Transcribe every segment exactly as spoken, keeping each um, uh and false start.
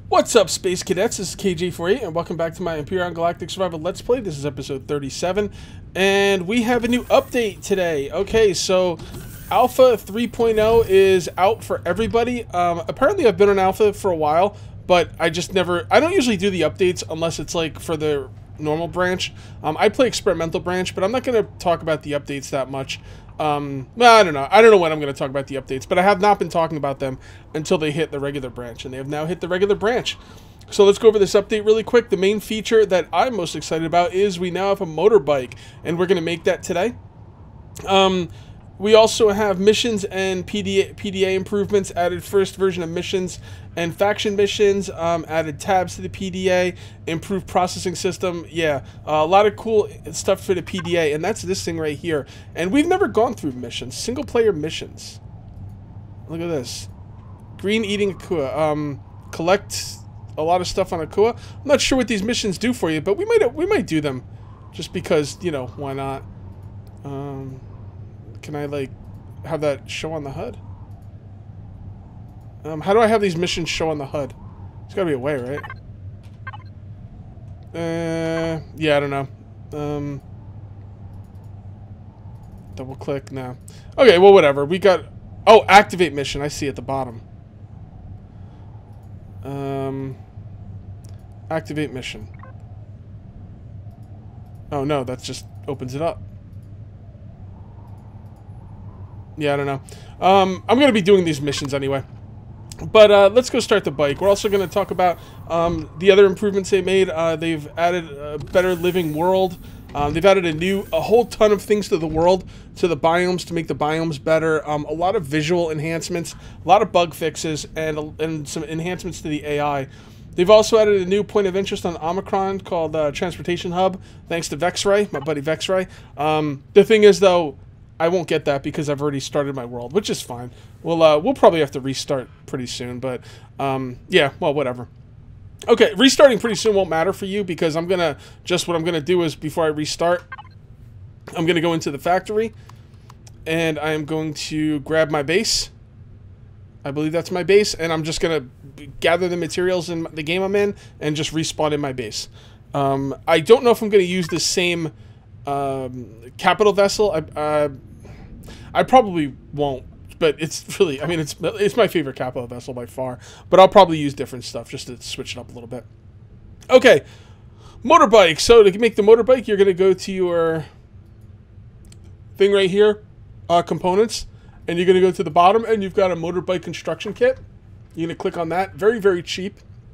What's up, Space Cadets? This is K J forty-eight, and welcome back to my Empyrion Galactic Survival Let's Play. This is episode thirty-seven, and we have a new update today. Okay, so Alpha three point oh is out for everybody. Um, apparently, I've been on Alpha for a while, but I just never... I don't usually do the updates unless it's, like, for the normal branch. Um, I play experimental branch, but I'm not going to talk about the updates that much. Um, well, I don't know. I don't know when I'm going to talk about the updates, but I have not been talking about them until they hit the regular branch, and they have now hit the regular branch. So let's go over this update really quick. The main feature that I'm most excited about is we now have a motorbike, and we're going to make that today. Um, we also have missions and P D A, P D A improvements, added first version of missions and faction missions, um, added tabs to the P D A, improved processing system. Yeah, uh, a lot of cool stuff for the P D A, and that's this thing right here. And we've never gone through missions, single player missions. Look at this. Green eating Akua. Um, collect a lot of stuff on Akua. I'm not sure what these missions do for you, but we might we might do them just because, you know, why not? Um, can I, like, have that show on the H U D? Um, how do I have these missions show on the H U D? There's gotta be a way, right? Uh, yeah, I don't know. Um, double click, no. Okay, well, whatever. We got... Oh, activate mission. I see at the bottom. Um, activate mission. Oh, no, that just opens it up. Yeah, I don't know. Um, I'm going to be doing these missions anyway. But uh, let's go start the bike. We're also going to talk about um, the other improvements they made. Uh, they've added a better living world. Um, they've added a new, a whole ton of things to the world, to the biomes, to make the biomes better. Um, a lot of visual enhancements, a lot of bug fixes, and, and some enhancements to the A I. They've also added a new point of interest on Omicron called uh, Transportation Hub, thanks to Vexray, my buddy Vexray. Um, the thing is, though, I won't get that because I've already started my world, which is fine. We'll, uh, we'll probably have to restart pretty soon, but um, yeah, well, whatever. Okay, restarting pretty soon won't matter for you because I'm going to, just what I'm going to do is before I restart, I'm going to go into the factory and I am going to grab my base. I believe that's my base, and I'm just going to gather the materials in the game I'm in and just respawn in my base. Um, I don't know if I'm going to use the same um, capital vessel. I, uh, I probably won't. But it's really, I mean, it's it's my favorite capital vessel by far. But I'll probably use different stuff just to switch it up a little bit. Okay, motorbike. So to make the motorbike, you're going to go to your thing right here, uh, components. And you're going to go to the bottom, and you've got a motorbike construction kit. You're going to click on that. Very, very cheap.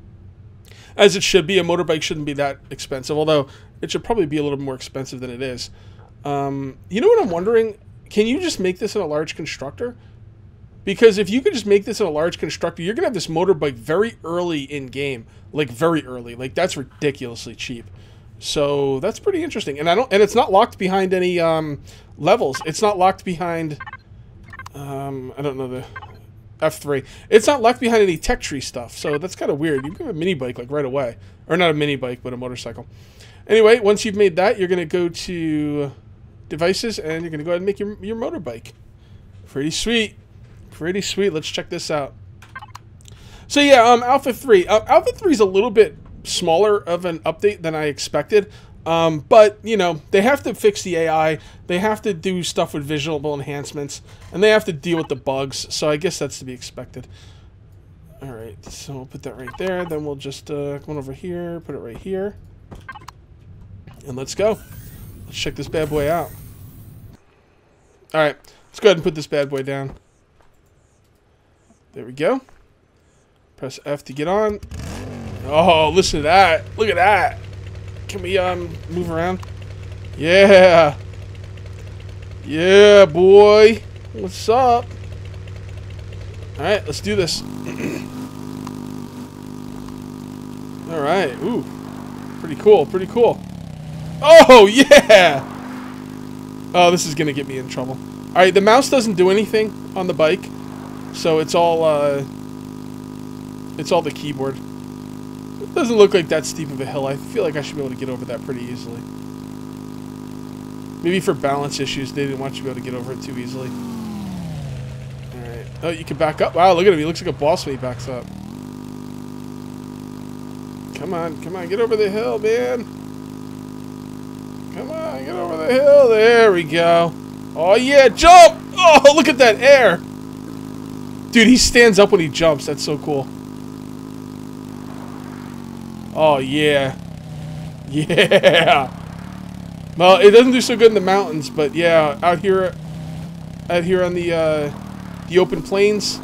As it should be. A motorbike shouldn't be that expensive. Although, it should probably be a little more expensive than it is. Um, you know what I'm wondering? Can you just make this in a large constructor? Because if you could just make this in a large constructor, you're going to have this motorbike very early in-game. Like, very early. Like, that's ridiculously cheap. So, that's pretty interesting. And I don't, and it's not locked behind any um, levels. It's not locked behind... Um, I don't know the... F three. It's not locked behind any tech tree stuff. So, that's kind of weird. You can have a mini bike, like, right away. Or not a mini bike, but a motorcycle. Anyway, once you've made that, you're going to go to... devices, and you're going to go ahead and make your, your motorbike. Pretty sweet. Pretty sweet. Let's check this out. So yeah, um, Alpha three. Uh, Alpha three is a little bit smaller of an update than I expected. Um, but, you know, they have to fix the A I. They have to do stuff with visual enhancements. And they have to deal with the bugs. So I guess that's to be expected. Alright, so we'll put that right there. Then we'll just uh, come on over here, put it right here. And let's go. Let's check this bad boy out. Alright, let's go ahead and put this bad boy down. There we go. Press F to get on. Oh, listen to that. Look at that. Can we um move around? Yeah. Yeah, boy. What's up? Alright, let's do this. Alright, ooh. Pretty cool, pretty cool. Oh, yeah! Oh, this is going to get me in trouble. Alright, the mouse doesn't do anything on the bike. So it's all, uh... it's all the keyboard. It doesn't look like that steep of a hill. I feel like I should be able to get over that pretty easily. Maybe for balance issues, they didn't want you to be able to get over it too easily. Alright. Oh, you can back up? Wow, look at him. He looks like a boss when he backs up. Come on, come on, get over the hill, man. Come on, get over the hill. There we go. Oh, yeah, jump! Oh, look at that air. Dude, he stands up when he jumps. That's so cool. Oh, yeah. Yeah. Well, it doesn't do so good in the mountains, but yeah, out here, out here on the, uh, the open plains.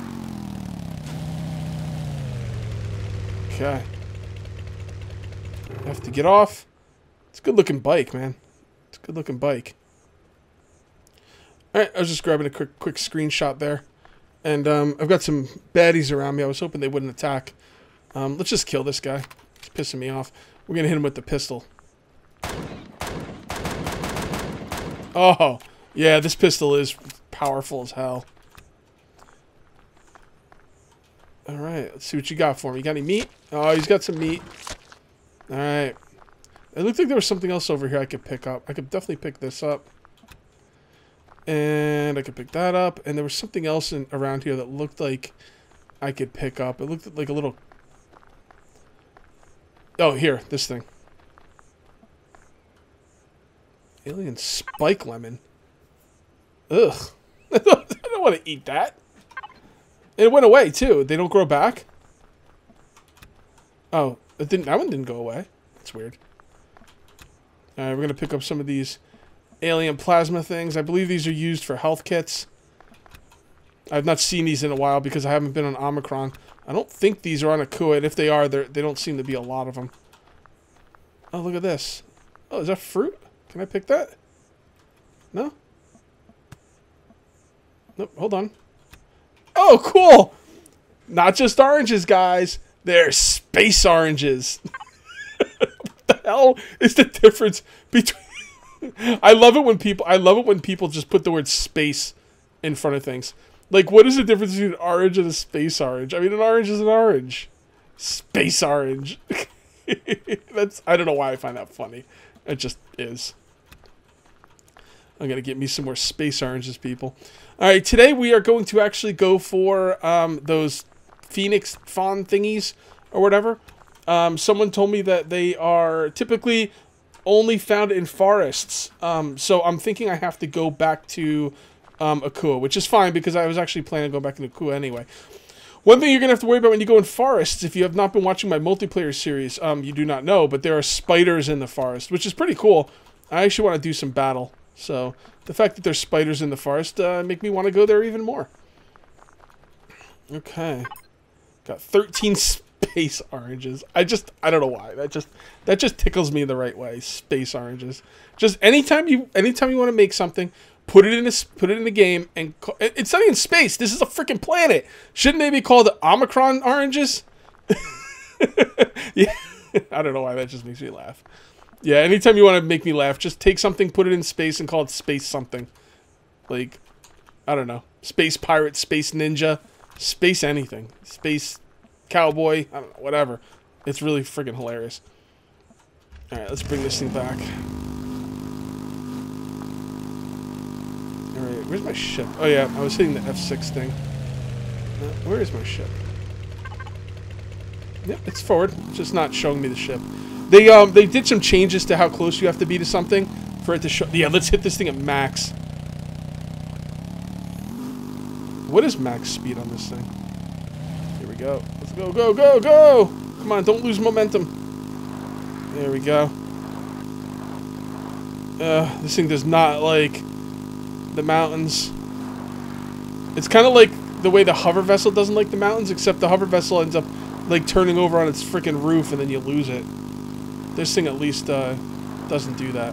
Okay. I have to get off. It's a good-looking bike, man. It's a good-looking bike. Alright, I was just grabbing a quick quick screenshot there. And um, I've got some baddies around me. I was hoping they wouldn't attack. Um, let's just kill this guy. He's pissing me off. We're going to hit him with the pistol. Oh, yeah, this pistol is powerful as hell. Alright, let's see what you got for me. You got any meat? Oh, he's got some meat. Alright. It looked like there was something else over here I could pick up. I could definitely pick this up. And I could pick that up. And there was something else in, around here that looked like I could pick up. It looked like a little... Oh, here. This thing. Alien spike lemon. Ugh. I don't want to eat that. It went away, too. They don't grow back? Oh, it didn't. That one didn't go away. That's weird. Alright, we're going to pick up some of these alien plasma things. I believe these are used for health kits. I've not seen these in a while because I haven't been on Omicron. I don't think these are on Akua, and if they are, they don't seem to be a lot of them. Oh, look at this. Oh, is that fruit? Can I pick that? No? Nope, hold on. Oh, cool! Not just oranges, guys. They're space oranges. What the hell is the difference between... I love it when people... I love it when people just put the word space in front of things. Like, what is the difference between an orange and a space orange? I mean, an orange is an orange. Space orange. That's... I don't know why I find that funny. It just is. I'm going to get me some more space oranges, people. Alright, today we are going to actually go for um, those Phoenix Fawn thingies or whatever. Um, someone told me that they are typically only found in forests. Um, so I'm thinking I have to go back to um, Akua, which is fine because I was actually planning on going back to Akua anyway. One thing you're going to have to worry about when you go in forests, if you have not been watching my multiplayer series, um, you do not know, but there are spiders in the forest, which is pretty cool. I actually want to do some battle. So, the fact that there's spiders in the forest uh, make me want to go there even more. Okay. Got thirteen space oranges. I just, I don't know why. That just, that just tickles me the right way. Space oranges. Just anytime you, anytime you want to make something, put it in a, put it in the game, and it, it's not even space. This is a freaking planet. Shouldn't they be called Omicron oranges? Yeah. I don't know why that just makes me laugh. Yeah, anytime you want to make me laugh, just take something, put it in space, and call it space something. Like, I don't know. Space pirate, space ninja, space anything. Space cowboy, I don't know, whatever. It's really freaking hilarious. Alright, let's bring this thing back. Alright, where's my ship? Oh yeah, I was hitting the F six thing. Uh, where is my ship? Yep, it's forward. It's just not showing me the ship. They um they did some changes to how close you have to be to something for it to show. Yeah, let's hit this thing at max. What is max speed on this thing? Here we go. Let's go, go, go, go! Come on, don't lose momentum. There we go. Uh, this thing does not like the mountains. It's kind of like the way the hover vessel doesn't like the mountains, except the hover vessel ends up like turning over on its freaking roof and then you lose it. This thing at least uh, doesn't do that.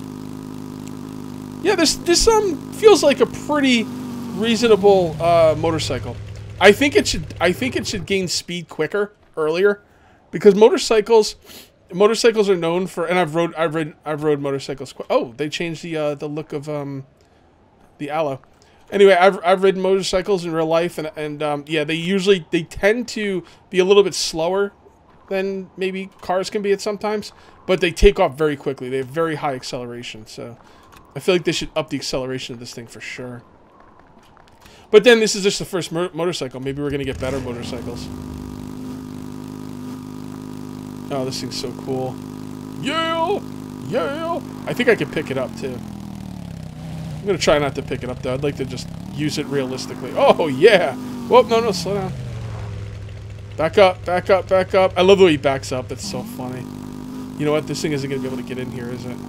Yeah, this this um feels like a pretty reasonable uh, motorcycle. I think it should I think it should gain speed quicker earlier, because motorcycles motorcycles are known for, and I've rode I've ridden I've rode motorcycles. Oh, they changed the uh, the look of um the aloe. Anyway, I've I've ridden motorcycles in real life, and and um, yeah, they usually they tend to be a little bit slower than maybe cars can be at sometimes, but they take off very quickly. They have very high acceleration, so I feel like they should up the acceleration of this thing for sure. But then this is just the first mo motorcycle. Maybe we're gonna get better motorcycles. Oh, this thing's so cool. Yeah! Yeah! I think I can pick it up, too. I'm gonna try not to pick it up, though. I'd like to just use it realistically. Oh, yeah! Whoa, no, no, slow down. Back up, back up, back up. I love the way he backs up. That's so funny. You know what? This thing isn't gonna be able to get in here, is it?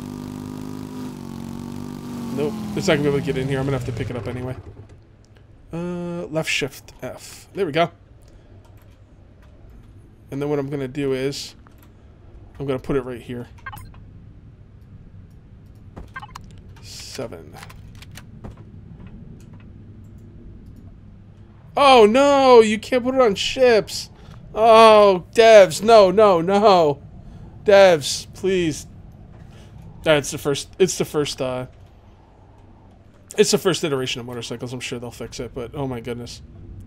Nope. It's not gonna be able to get in here. I'm gonna have to pick it up anyway. Uh, left shift F. There we go. And then what I'm gonna do is I'm gonna put it right here. Seven. Oh no! You can't put it on ships. Oh, devs! No, no, no, devs! Please. That's the first. It's the first. Uh, it's the first iteration of motorcycles. I'm sure they'll fix it, but oh my goodness.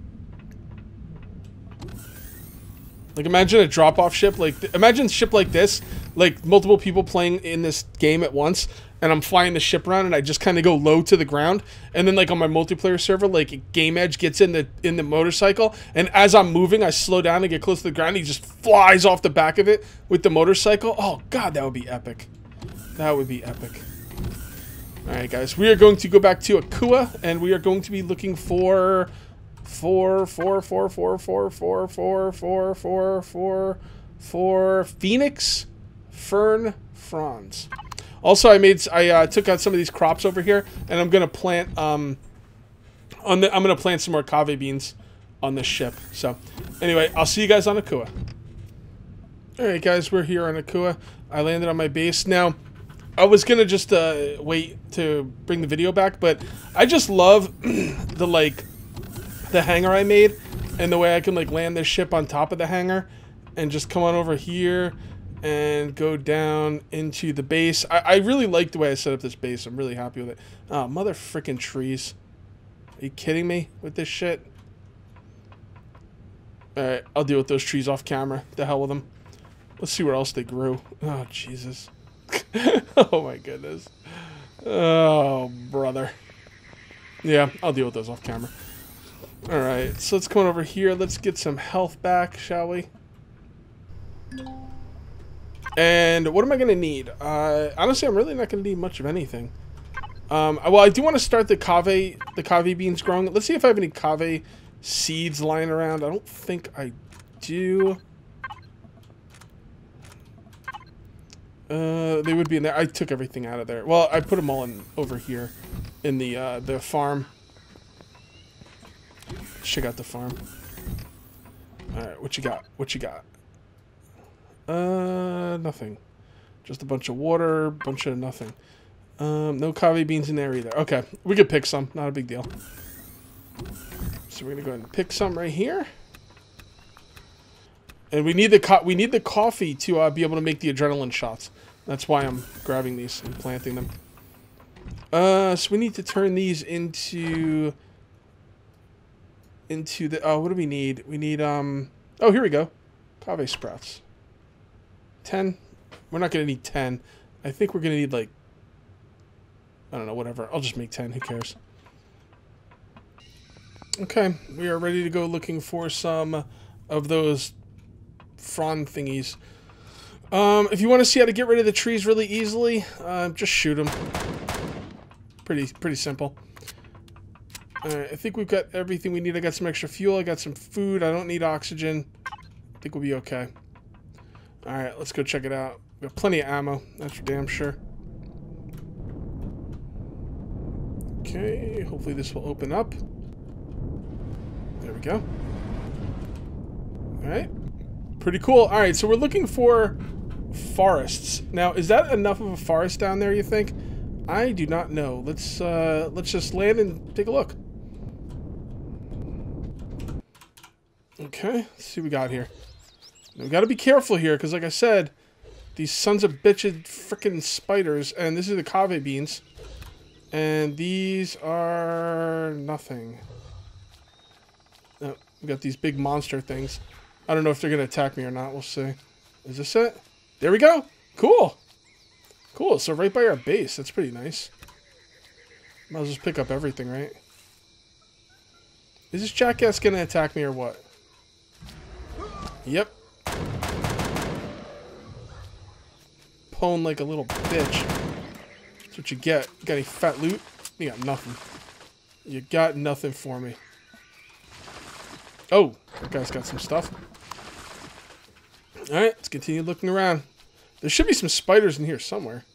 Like, imagine a drop-off ship. Like, th imagine a ship like this. Like, multiple people playing in this game at once. And I'm flying the ship around, and I just kind of go low to the ground. And then, like, on my multiplayer server, like, Game Edge gets in the in the motorcycle. And as I'm moving, I slow down and get close to the ground. And he just flies off the back of it with the motorcycle. Oh, God, that would be epic. That would be epic. All right, guys. We are going to go back to Akua, and we are going to be looking for... Four, four, four, four, four, four, four, four, four, four, four, Phoenix, Fern, Fronds. Also, I made, I uh, took out some of these crops over here, and I'm gonna plant, um, on the, I'm gonna plant some more kave beans on this ship. So, anyway, I'll see you guys on Akua. All right, guys, we're here on Akua. I landed on my base. Now, I was gonna just uh, wait to bring the video back, but I just love the like. the hangar I made and the way I can like land this ship on top of the hangar and just come on over here and go down into the base. I, I really like the way I set up this base. I'm really happy with it. Oh, mother frickin' trees. Are you kidding me with this shit? Alright, I'll deal with those trees off camera. The hell with them. Let's see where else they grew. Oh, Jesus. Oh, my goodness. Oh, brother. Yeah, I'll deal with those off camera. Alright, so let's come on over here. Let's get some health back, shall we? And what am I going to need? Uh, honestly, I'm really not going to need much of anything. Um, well, I do want to start the kave, the kave beans growing. Let's see if I have any kave seeds lying around. I don't think I do. Uh, they would be in there. I took everything out of there. Well, I put them all in over here in the uh, the farm. Check out the farm. Alright, what you got? What you got? Uh, nothing. Just a bunch of water, bunch of nothing. Um, no kave beans in there either. Okay, we could pick some. Not a big deal. So we're gonna go ahead and pick some right here. And we need the co we need the coffee to uh, be able to make the adrenaline shots. That's why I'm grabbing these and planting them. Uh, so we need to turn these into... into the oh what do we need we need um oh here we go kave sprouts. ten. We're not gonna need ten. I think we're gonna need like I don't know, whatever. I'll just make ten. Who cares? Okay, we are ready to go looking for some of those frond thingies. Um if you want to see how to get rid of the trees really easily, uh, just shoot them. Pretty pretty simple. Alright, I think we've got everything we need. I got some extra fuel. I got some food. I don't need oxygen. I think we'll be okay. Alright, let's go check it out. We got plenty of ammo. That's for damn sure. Okay, hopefully this will open up. There we go. Alright. Pretty cool. Alright, so we're looking for forests. Now, is that enough of a forest down there, you think? I do not know. Let's, uh, let's just land and take a look. Okay, let's see what we got here. Now, we gotta be careful here, because like I said, these sons of bitches freaking spiders, and this is the kave beans, and these are nothing. Oh, we got these big monster things. I don't know if they're gonna attack me or not, we'll see. Is this it? There we go! Cool! Cool, so right by our base, that's pretty nice. Might as well just pick up everything, right? Is this jackass gonna attack me or what? Yep. pwn like a little bitch. That's what you get. You got any fat loot? You got nothing. You got nothing for me. Oh, that guy's got some stuff. Alright, let's continue looking around. There should be some spiders in here somewhere.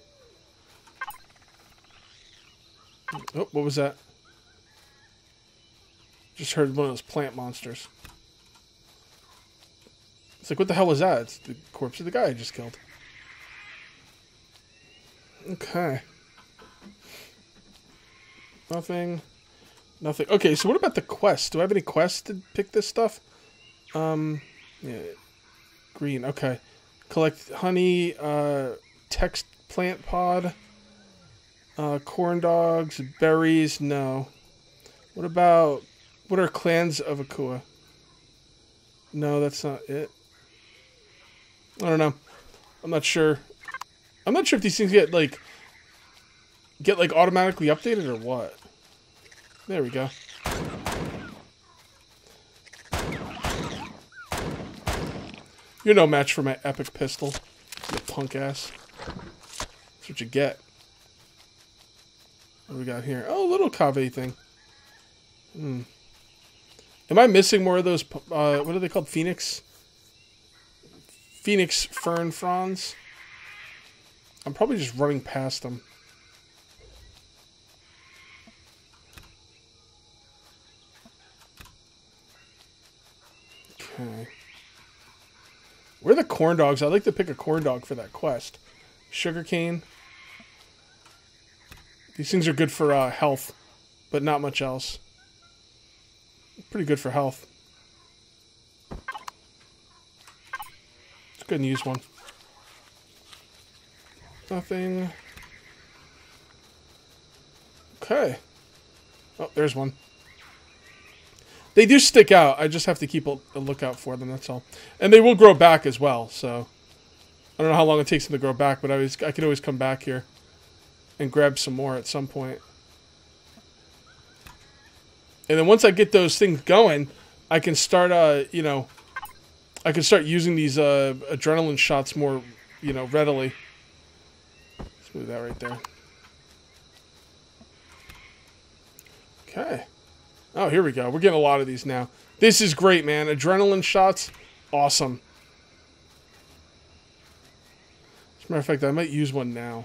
Oh, what was that? Just heard one of those plant monsters. It's like, what the hell was that? It's the corpse of the guy I just killed. Okay. Nothing. Nothing. Okay, so what about the quest? Do I have any quests to pick this stuff? Um, yeah. Green, okay. Collect honey, uh, text plant pod, uh, corn dogs, berries, no. What about, what are clans of Akua? No, that's not it. I don't know. I'm not sure. I'm not sure if these things get, like, get, like, automatically updated or what. There we go. You're no match for my epic pistol, you punk ass. That's what you get. What do we got here? Oh, a little cave thing. Hmm. Am I missing more of those, uh, what are they called? Phoenix? Phoenix fern fronds? I'm probably just running past them. Okay. Where are the corn dogs? I'd like to pick a corn dog for that quest. Sugarcane. These things are good for uh, health, but not much else. Pretty good for health. Let's go ahead and use one. Nothing. Okay. Oh, there's one. They do stick out. I just have to keep a, a lookout for them, that's all. And they will grow back as well, so... I don't know how long it takes them to grow back, but I, was, I could always come back here and grab some more at some point. And then once I get those things going, I can start, uh, you know... I can start using these uh, adrenaline shots more, you know, readily. Let's move that right there. Okay. Oh, here we go. We're getting a lot of these now. This is great, man. Adrenaline shots, awesome. As a matter of fact, I might use one now.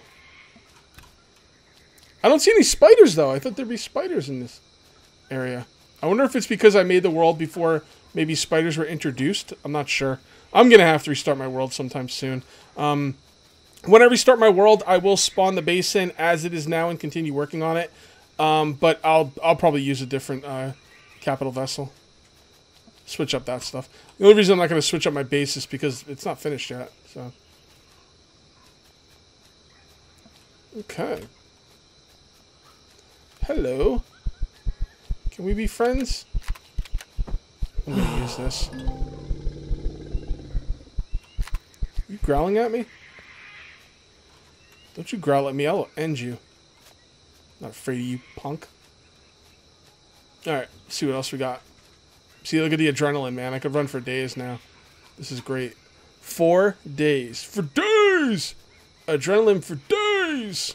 I don't see any spiders, though. I thought there'd be spiders in this area. I wonder if it's because I made the world before maybe spiders were introduced. I'm not sure. I'm going to have to restart my world sometime soon. Um, when I restart my world, I will spawn the base in as it is now and continue working on it. Um, but I'll I'll probably use a different uh, capital vessel. Switch up that stuff. The only reason I'm not going to switch up my base is because it's not finished yet. So okay. Hello. Can we be friends? I'm going to use this. You growling at me? Don't you growl at me. I'll end you. Not afraid of you, punk. Alright, see what else we got. See, look at the adrenaline, man. I could run for days now. This is great. Four days. For days! Adrenaline for days!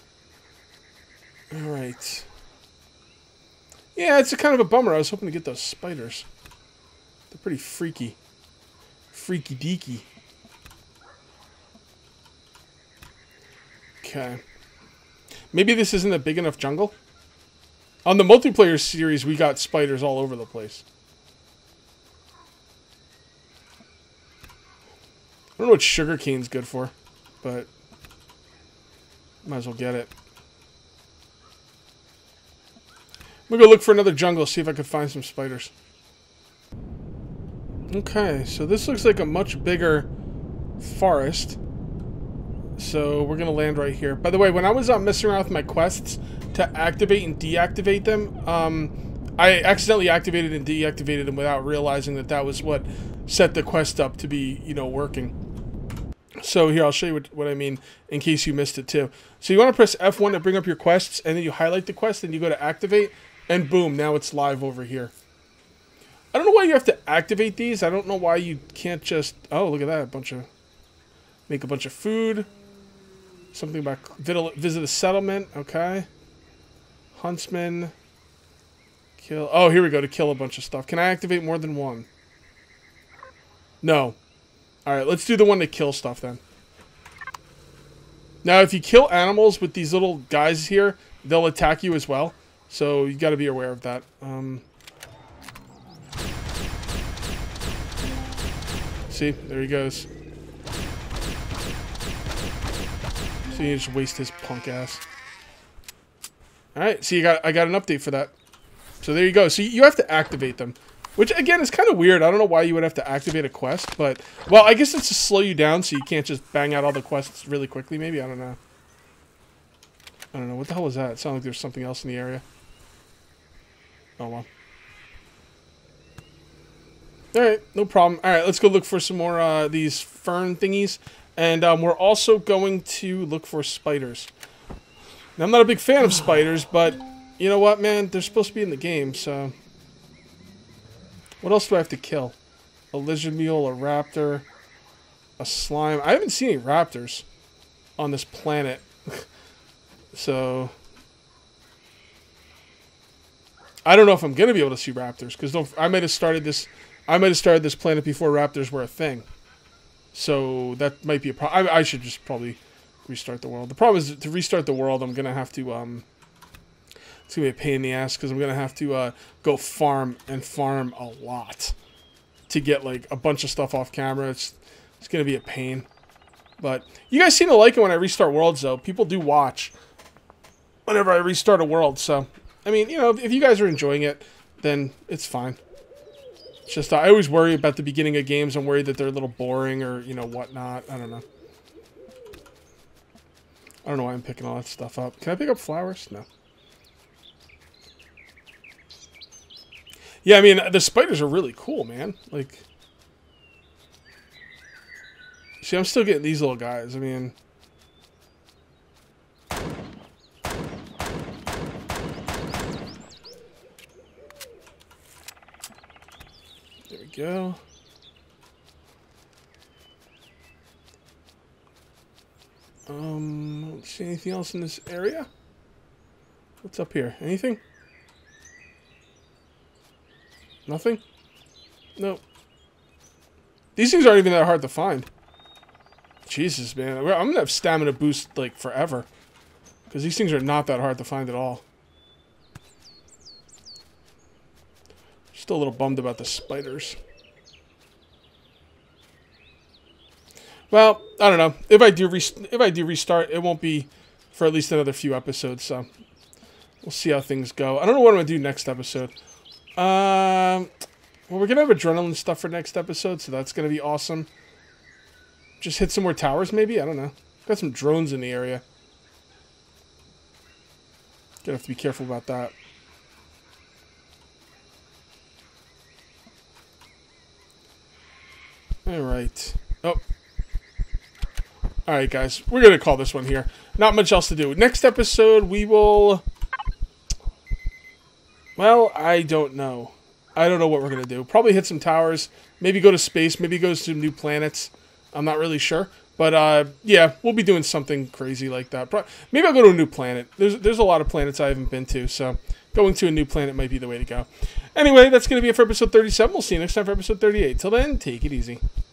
Alright. Yeah, it's a kind of a bummer. I was hoping to get those spiders. They're pretty freaky. Freaky deaky. Okay. Maybe this isn't a big enough jungle? On the multiplayer series, we got spiders all over the place. I don't know what sugarcane's good for, but might as well get it. I'm gonna go look for another jungle, see if I can find some spiders. Okay, so this looks like a much bigger forest. So we're going to land right here. By the way, when I was uh, messing around with my quests to activate and deactivate them, um, I accidentally activated and deactivated them without realizing that that was what set the quest up to be, you know, working. So here, I'll show you what, what I mean in case you missed it too. So you want to press F one to bring up your quests, and then you highlight the quest, and you go to activate, and boom, now it's live over here. I don't know why you have to activate these. I don't know why you can't just... Oh, look at that, a bunch of... Make a bunch of food. Something about visit a settlement. Okay. Huntsman. Kill. Oh, here we go. To kill a bunch of stuff. Can I activate more than one? No. Alright, let's do the one to kill stuff then. Now, if you kill animals with these little guys here, they'll attack you as well. So, you got to be aware of that. Um, see? There he goes. So, you just waste his punk ass. Alright, so you got, I got an update for that. So, there you go. So, you have to activate them. Which, again, is kind of weird. I don't know why you would have to activate a quest, but... Well, I guess it's to slow you down so you can't just bang out all the quests really quickly, maybe? I don't know. I don't know. What the hell was that? It sounded like there's something else in the area. Oh, well. Alright, no problem. Alright, let's go look for some more, uh, these fern thingies. And, um, we're also going to look for spiders. Now, I'm not a big fan of spiders, but... You know what, man? They're supposed to be in the game, so... What else do I have to kill? A lizard mule, a raptor, a slime. I haven't seen any raptors on this planet. So... I don't know if I'm going to be able to see raptors. Because I might have started this... I might have started this planet before raptors were a thing. So that might be a problem. I, I should just probably restart the world. The problem is to restart the world, I'm going to have to... Um, It's going to be a pain in the ass because I'm going to have to uh, go farm and farm a lot to get like a bunch of stuff off camera. It's, it's going to be a pain. But you guys seem to like it when I restart worlds, though. People do watch whenever I restart a world. So, I mean, you know, if, if you guys are enjoying it, then it's fine. It's just uh, I always worry about the beginning of games. I'm worried that they're a little boring or, you know, whatnot. I don't know. I don't know why I'm picking all that stuff up. Can I pick up flowers? No. Yeah, I mean, the spiders are really cool, man. Like, see, I'm still getting these little guys. I mean, there we go. Um, I don't see anything else in this area. What's up here? Anything? Nothing? Nope. These things aren't even that hard to find. Jesus, man. I'm going to have stamina boost, like, forever. Because these things are not that hard to find at all. Still a little bummed about the spiders. Well, I don't know. If I do rest if I do restart, it won't be for at least another few episodes, so we'll see how things go. I don't know what I'm going to do next episode. Um, well, we're going to have adrenaline stuff for next episode, so that's going to be awesome. Just hit some more towers, maybe? I don't know. Got some drones in the area. Gonna have to be careful about that. Alright. Oh. Alright, guys. We're going to call this one here. Not much else to do. Next episode, we will... Well, I don't know. I don't know what we're going to do. Probably hit some towers. Maybe go to space. Maybe go to some new planets. I'm not really sure. But, uh, yeah, we'll be doing something crazy like that. Pro Maybe I'll go to a new planet. There's, there's a lot of planets I haven't been to, so going to a new planet might be the way to go. Anyway, that's going to be it for episode thirty-seven. We'll see you next time for episode thirty-eight. Till then, take it easy.